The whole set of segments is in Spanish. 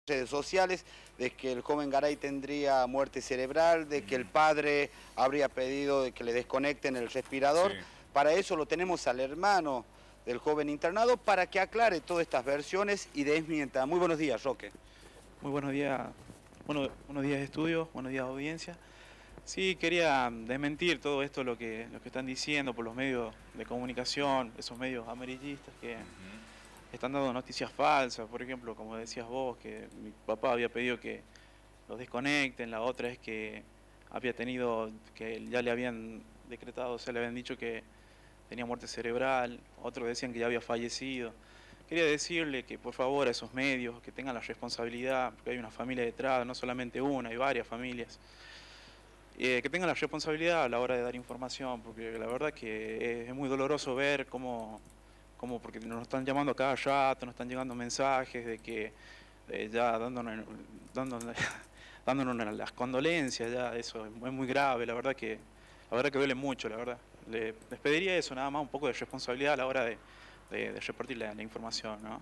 redes sociales de que el joven Garay tendría muerte cerebral, de que el padre habría pedido de que le desconecten el respirador. Sí. Para eso lo tenemos al hermano del joven internado para que aclare todas estas versiones y desmienta. Muy buenos días, Roque. Muy buenos días, buenos días estudio, buenos días audiencia. Sí, quería desmentir todo esto, lo que están diciendo por los medios de comunicación, esos medios amarillistas que están dando noticias falsas. Por ejemplo, como decías vos, que mi papá había pedido que los desconecten, la otra es que había tenido, que ya le habían decretado, o sea, le habían dicho que tenía muerte cerebral, otros decían que ya había fallecido. Quería decirle que por favor a esos medios que tengan la responsabilidad, porque hay una familia detrás, no solamente una, hay varias familias, que tengan la responsabilidad a la hora de dar información, porque la verdad que es muy doloroso ver porque nos están llamando a cada rato, nos están llegando mensajes de que ya dándonos, dándonos las condolencias, ya eso es muy grave, la verdad que duele mucho, la verdad. Les pediría eso, nada más un poco de responsabilidad a la hora de repartir la información, ¿no?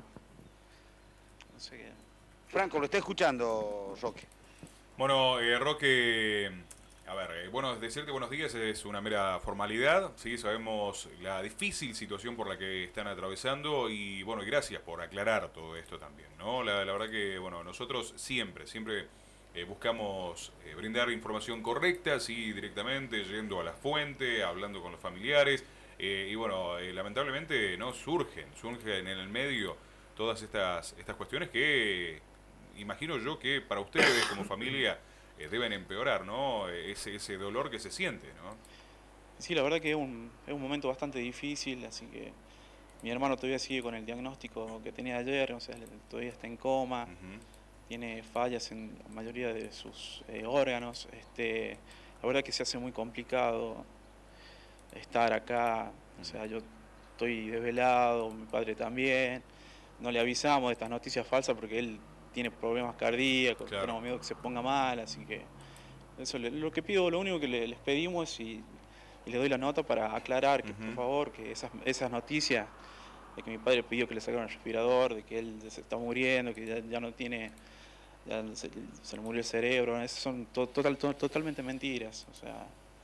No sé qué. Franco, lo está escuchando, Roque. Bueno, Roque, a ver, bueno, decirte buenos días es una mera formalidad, sí, sabemos la difícil situación por la que están atravesando y bueno, y gracias por aclarar todo esto también, ¿no? La verdad que, bueno, nosotros siempre buscamos brindar información correcta, sí, directamente, yendo a la fuente, hablando con los familiares, y bueno, lamentablemente no surgen en el medio todas estas cuestiones que imagino yo que para ustedes como familia deben empeorar, ¿no? Ese dolor que se siente, ¿no? Sí, la verdad que es un momento bastante difícil, así que mi hermano todavía sigue con el diagnóstico que tenía ayer, o sea, todavía está en coma, tiene fallas en la mayoría de sus órganos. La verdad que se hace muy complicado estar acá, o sea, yo estoy desvelado, mi padre también, no le avisamos de estas noticias falsas porque él tiene problemas cardíacos, Claro. tenemos miedo que se ponga mal, así que eso lo que pido, lo único que les pedimos y le doy la nota para aclarar que por favor, que esas noticias de que mi padre pidió que le sacaran el respirador, de que él se está muriendo, que ya no tiene, ya se le murió el cerebro, esas son totalmente mentiras, o sea,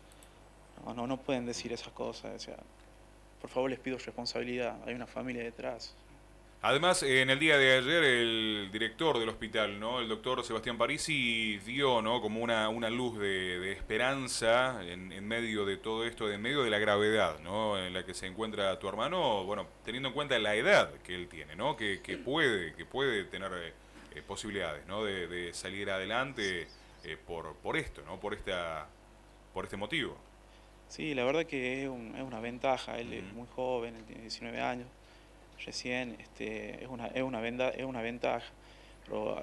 no pueden decir esas cosas, o sea, por favor les pido responsabilidad, hay una familia detrás. Además, en el día de ayer, el director del hospital, ¿no? El doctor Sebastián Parisi dio, ¿no? Como una luz de esperanza en medio de todo esto, en medio de la gravedad, ¿no? En la que se encuentra tu hermano, bueno, teniendo en cuenta la edad que él tiene, ¿no? Que puede tener posibilidades, ¿no? De salir adelante por esto, ¿no? Por este motivo. Sí, la verdad que es una ventaja, él es muy joven, él tiene 19 años, recién, es una ventaja, pero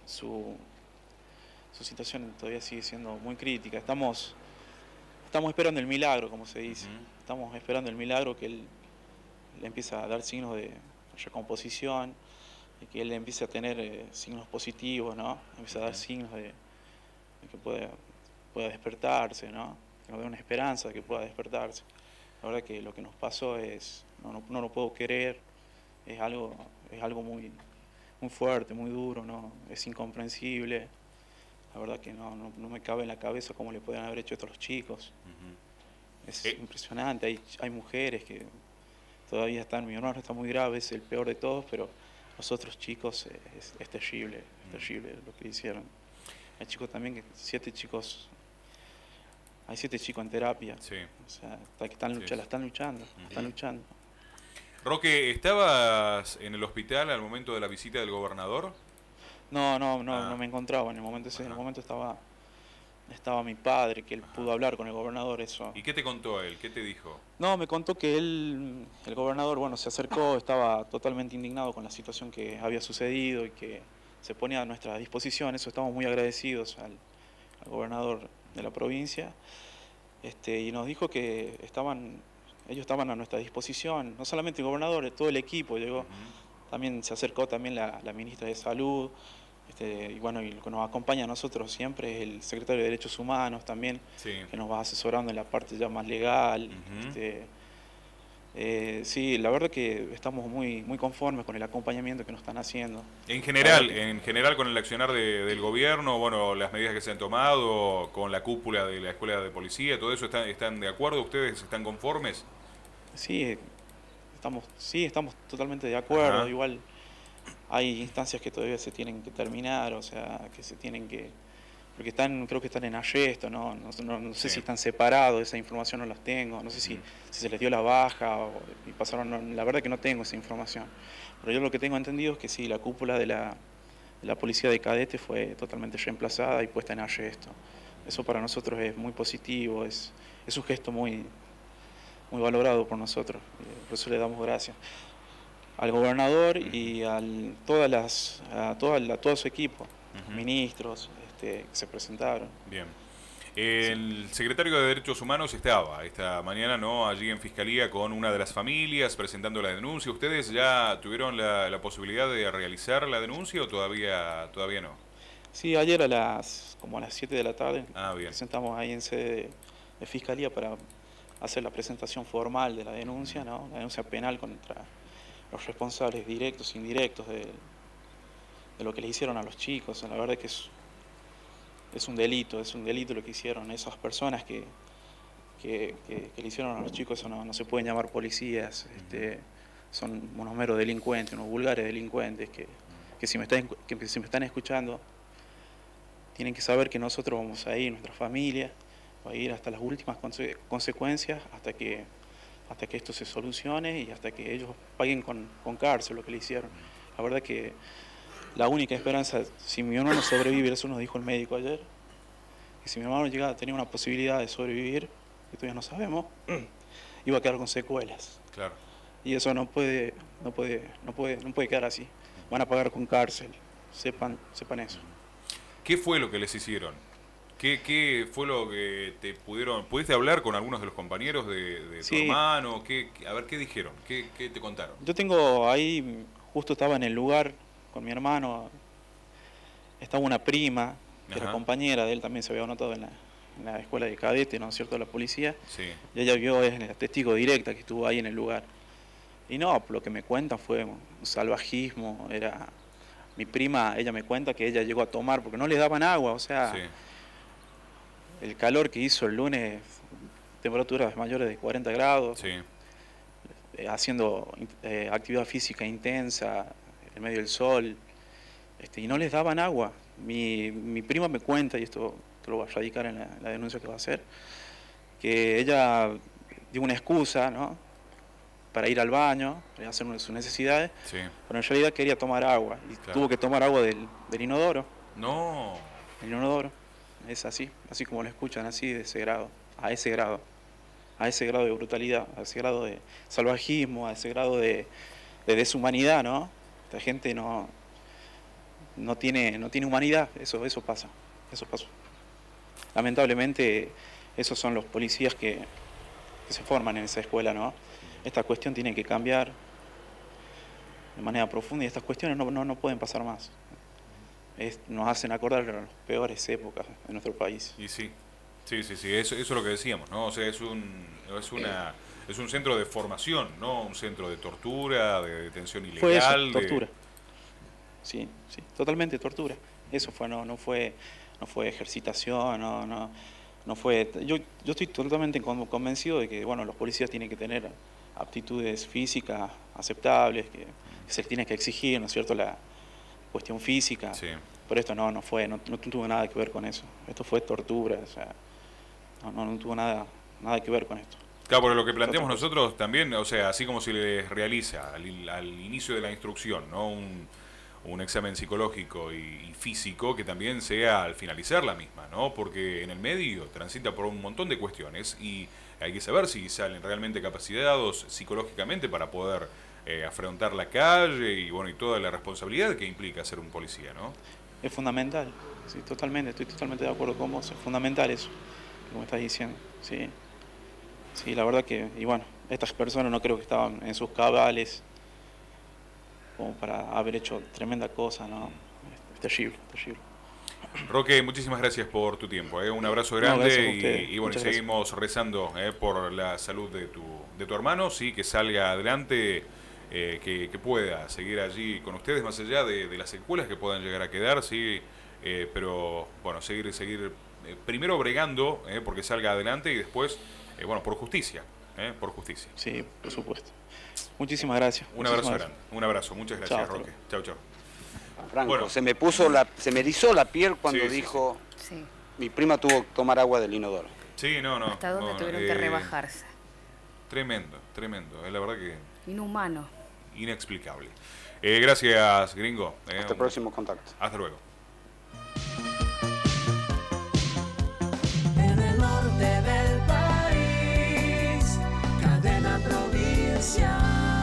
su situación todavía sigue siendo muy crítica. Estamos esperando el milagro, como se dice. Estamos esperando el milagro que él le empieza a dar signos de recomposición, y que él empiece a tener signos positivos, ¿no? Empieza a dar signos de que pueda despertarse, ¿no? Que nos dé una esperanza de que pueda despertarse. La verdad que lo que nos pasó no lo puedo querer, es algo muy fuerte, muy duro, ¿no? Es incomprensible. La verdad que no me cabe en la cabeza cómo le pueden haber hecho esto a los chicos. Es impresionante, hay mujeres que todavía están, mi hermano está muy grave, es el peor de todos, pero los otros chicos es terrible lo que hicieron. Hay chicos también, hay 7 chicos en terapia, Sí. o sea, la están luchando. Roque, ¿estabas en el hospital al momento de la visita del gobernador? No me encontraba en el momento ese, en el momento estaba mi padre, que él pudo hablar con el gobernador, eso. ¿Y qué te contó él? ¿Qué te dijo? No, me contó que el gobernador, bueno, se acercó, estaba totalmente indignado con la situación que había sucedido y que se ponía a nuestra disposición, eso estamos muy agradecidos al gobernador de la provincia, y nos dijo que ellos estaban a nuestra disposición, no solamente el gobernador, todo el equipo llegó, también se acercó también la ministra de Salud, y bueno, y lo que nos acompaña a nosotros siempre es el secretario de Derechos Humanos también, Sí. que nos va asesorando en la parte ya más legal. Sí, la verdad que estamos muy conformes con el acompañamiento que nos están haciendo. En general con el accionar del gobierno, bueno, las medidas que se han tomado, con la cúpula de la escuela de policía, todo eso, ¿están de acuerdo? ¿Ustedes están conformes? Sí, estamos totalmente de acuerdo. Ajá, Igual hay instancias que todavía se tienen que terminar, o sea, que se tienen que... Porque creo que están en arresto, no sé sí. si están separados, esa información no las tengo, no sé si se les dio la baja y pasaron, la verdad que no tengo esa información. Pero yo lo que tengo entendido es que sí, la cúpula de la policía de cadete fue totalmente reemplazada y puesta en arresto. Eso para nosotros es muy positivo, es un gesto muy valorado por nosotros, por eso le damos gracias al gobernador y a todo su equipo, ministros que se presentaron. Bien. Sí. El secretario de Derechos Humanos estaba esta mañana, ¿no?, allí en Fiscalía con una de las familias presentando la denuncia. ¿Ustedes ya tuvieron la posibilidad de realizar la denuncia o todavía no? Sí, ayer como a las 7 de la tarde Ah, bien. presentamos ahí en sede de Fiscalía para hacer la presentación formal de la denuncia, ¿no? La denuncia penal contra los responsables directos e indirectos de lo que le hicieron a los chicos. La verdad que es un delito lo que hicieron esas personas que le hicieron a los chicos. Eso no se pueden llamar policías, son unos meros delincuentes, unos vulgares delincuentes que si me están escuchando, tienen que saber que nosotros vamos a ir, nuestra familia va a ir hasta las últimas consecuencias, hasta que esto se solucione y hasta que ellos paguen con cárcel lo que le hicieron. La verdad que la única esperanza, si mi hermano sobrevive, eso nos dijo el médico ayer, que si mi hermano llegaba a tener una posibilidad de sobrevivir, que todavía no sabemos, iba a quedar con secuelas. Claro. Y eso no puede quedar así. Van a pagar con cárcel, sepan eso. ¿Qué fue lo que les hicieron? ¿Qué fue lo que pudiste hablar con algunos de los compañeros de tu Sí, hermano? A ver, ¿qué dijeron? ¿Qué te contaron? yo tengo ahí, justo estaba en el lugar con mi hermano, estaba una prima, que era Ajá, compañera de él, también se había anotado en la escuela de cadete, ¿no es cierto?, de la policía, sí, y ella vio, es la testigo directa que estuvo ahí en el lugar. Y no, lo que me cuentan fue un salvajismo, mi prima, ella me cuenta que ella llegó a tomar, porque no le daban agua, o sea, sí, el calor que hizo el lunes, temperaturas mayores de 40 grados, sí. haciendo actividad física intensa, en medio del sol, y no les daban agua. Mi prima me cuenta, y esto lo va a radicar en la denuncia que va a hacer, que ella dio una excusa, ¿no?, para ir al baño, hacer sus necesidades, Sí, pero en realidad quería tomar agua, y claro. tuvo que tomar agua del inodoro. No, El inodoro es así como lo escuchan, así de ese grado, a ese grado, a ese grado de brutalidad, a ese grado de salvajismo, a ese grado de deshumanidad, ¿no? Esta gente no tiene humanidad, eso pasa, eso pasó. Lamentablemente, esos son los policías que se forman en esa escuela, ¿no? Esta cuestión tiene que cambiar de manera profunda y estas cuestiones no pueden pasar más. Nos hacen acordar las peores épocas de nuestro país. y sí, sí, eso es lo que decíamos, ¿no? O sea, es un centro de formación, ¿no? Un centro de tortura, de detención Fue eso, ilegal, tortura. Sí, totalmente tortura. Eso fue, no fue ejercitación, no fue. Yo estoy totalmente convencido de que, bueno, los policías tienen que tener aptitudes físicas aceptables, que se les tiene que exigir, ¿no es cierto?, la cuestión física. Sí. Pero esto no tuvo nada que ver con eso. Esto fue tortura, o sea, no tuvo nada que ver con esto. Claro, porque lo que Es otra planteamos cosa. nosotros también, o sea, así como se les realiza al inicio de la instrucción, ¿no? Un examen psicológico y físico que también sea al finalizar la misma, ¿no? Porque en el medio transita por un montón de cuestiones y hay que saber si salen realmente capacitados psicológicamente para poder afrontar la calle y bueno y toda la responsabilidad que implica ser un policía, ¿no? Es fundamental, sí, estoy totalmente de acuerdo con vos, es fundamental eso, como estás diciendo, sí. Sí, la verdad que, y bueno, estas personas no creo que estaban en sus cabales como para haber hecho tremenda cosa, ¿no? Es terrible, terrible. Roque, muchísimas gracias por tu tiempo. Un abrazo No, grande gracias a ustedes. y bueno, y Muchas gracias. seguimos rezando por la salud de tu hermano, sí, que salga adelante, que pueda seguir allí con ustedes, más allá de las secuelas que puedan llegar a quedar, sí, pero bueno, seguir primero bregando porque salga adelante y después, bueno, por justicia, por justicia. Sí, por supuesto. Muchísimas gracias. Un abrazo Muchísimas grande, un abrazo, muchas gracias, Chao, hasta Roque. Chau, chau. Franco, Bueno. se me erizó la piel cuando Sí, sí, dijo, Sí. mi prima tuvo que tomar agua del inodoro. Sí, no. ¿Hasta dónde no, tuvieron que rebajarse? Tremendo, es la verdad que Inhumano. inexplicable. Gracias, gringo. Hasta el próximo contacto. Hasta luego. En el norte del país, cadena provincial.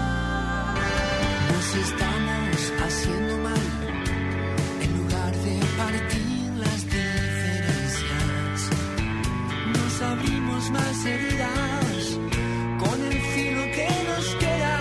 Nos estamos haciendo mal, en lugar de partir las diferencias. Nos abrimos más heridas con el filo que nos queda.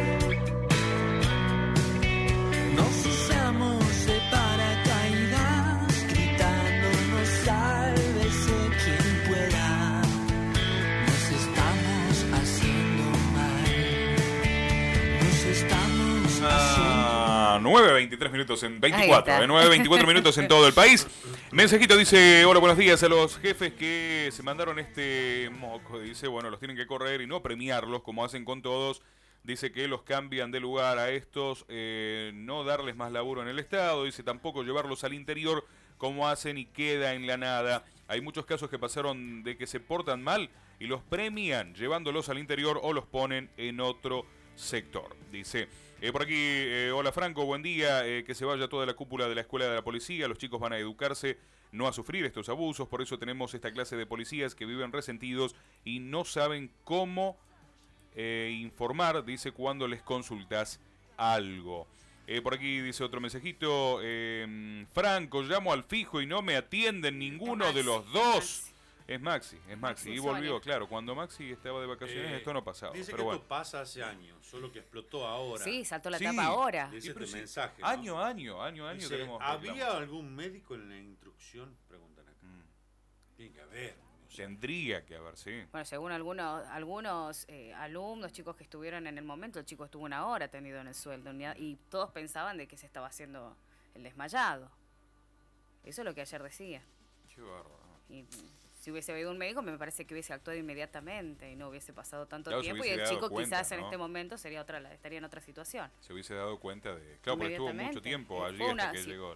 Nos usamos de paracaídas, gritándonos sálvese quien pueda. Nos estamos haciendo mal. Nos estamos haciendo 9:23 minutos en 24, Ahí está. 9:24 minutos en todo el país. Mensajito dice, hola, buenos días a los jefes que se mandaron este moco. Dice, bueno, los tienen que correr y no premiarlos como hacen con todos. Dice que los cambian de lugar a estos, no darles más laburo en el Estado. Dice, tampoco llevarlos al interior como hacen y queda en la nada. Hay muchos casos que pasaron de que se portan mal y los premian llevándolos al interior o los ponen en otro sector. Dice, por aquí, hola Franco, buen día, que se vaya toda la cúpula de la escuela de la policía, los chicos van a educarse, no a sufrir estos abusos, por eso tenemos esta clase de policías que viven resentidos y no saben cómo informar, dice, cuando les consultas algo. Por aquí dice otro mensajito, Franco, llamo al fijo y no me atienden ninguno de los dos. Es Maxi. Y volvió, claro, cuando Maxi estaba de vacaciones esto no pasaba. Dice pero que bueno. esto pasa hace años, solo que explotó ahora. Sí, saltó la Sí. tapa ahora. Dice Y pero este sí, mensaje, ¿no? Año Dice, tenemos ¿había reclamos. algún médico en la instrucción? Preguntan acá. Tiene que haber. No sé. Tendría que haber, sí. Bueno, según algunos alumnos, chicos que estuvieron en el momento, el chico estuvo 1 hora tendido en el suelo y todos pensaban de que se estaba haciendo el desmayado. Eso es lo que ayer decía. Qué bárbaro. Y si hubiese habido un médico, me parece que hubiese actuado inmediatamente y no hubiese pasado tanto Claro, se tiempo y hubiese el chico dado cuenta, quizás en ¿no? este momento estaría en otra situación. Se hubiese dado cuenta de... Claro, porque estuvo mucho Inmediatamente. tiempo allí Fue hasta una- que sí, llegó.